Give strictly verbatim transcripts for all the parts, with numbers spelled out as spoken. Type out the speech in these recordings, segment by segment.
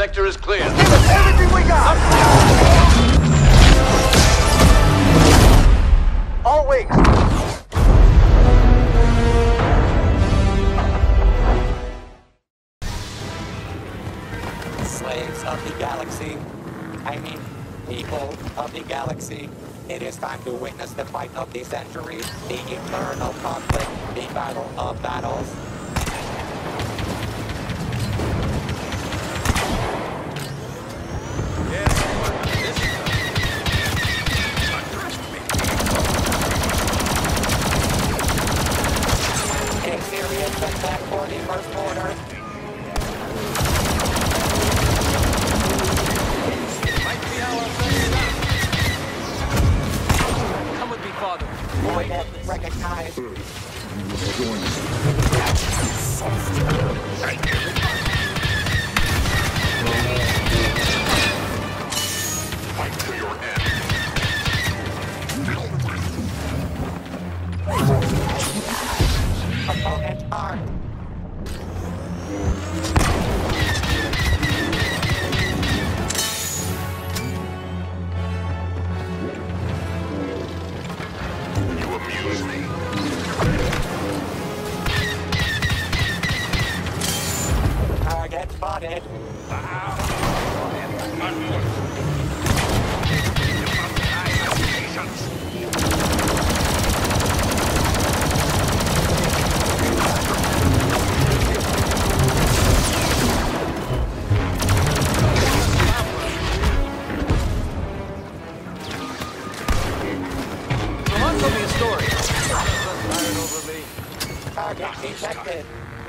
sector is clear. Give us everything we got! All wings. Slaves of the galaxy. I mean, people of the galaxy. It is time to witness the fight of the centuries, the eternal conflict, the battle of battles. Serious attack for the First Order. Might be our first stop. Come with me, Father. Void recognized. Fight to your end. Opponent armed. You amuse me. Target spotted. Target detected.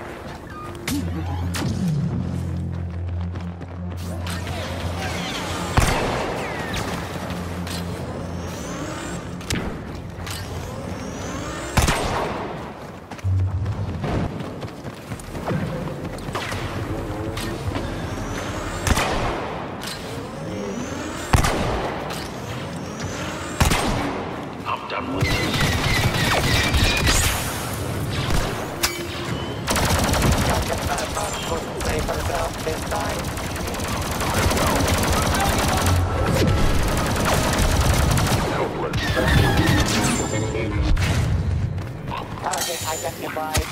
I'm done with this. Save herself this time. Target identified.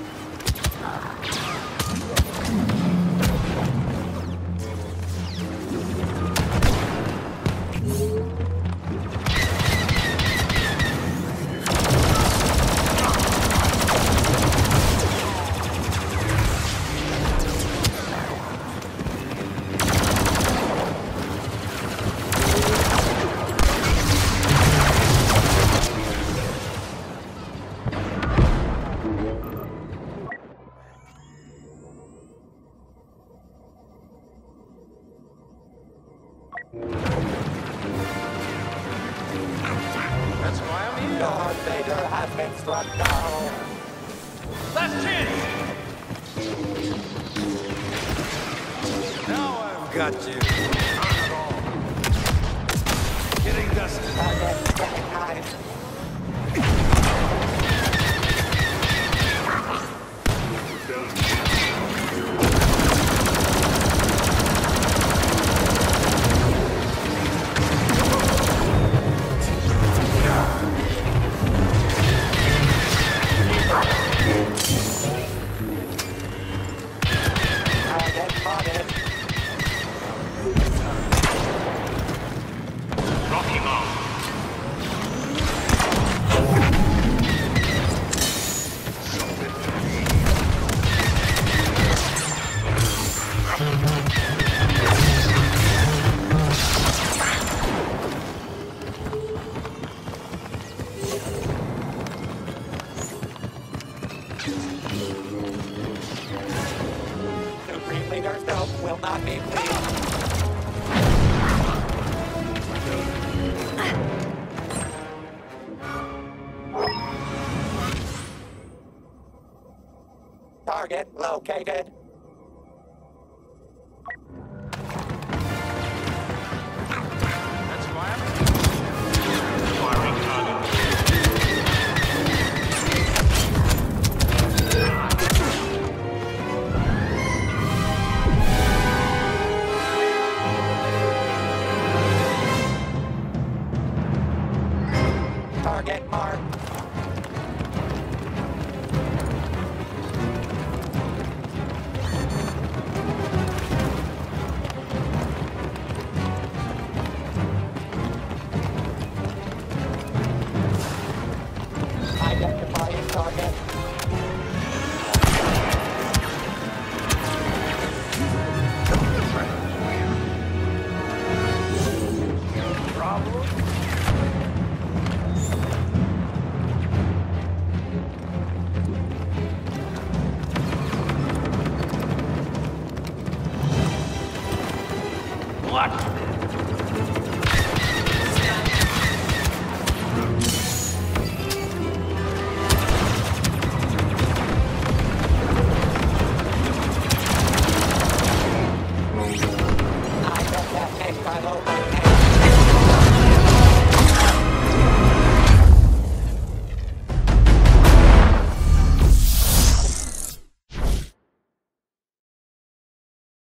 That's why I'm here. Darth Vader has been struck down. Last chance. Now I've got you. Not at all. Getting dusted. Target recognized. Target spotted. Rocking off. Supreme Leader Snoke will not be pleased. Target located. That's why I'm here. Firing target. What?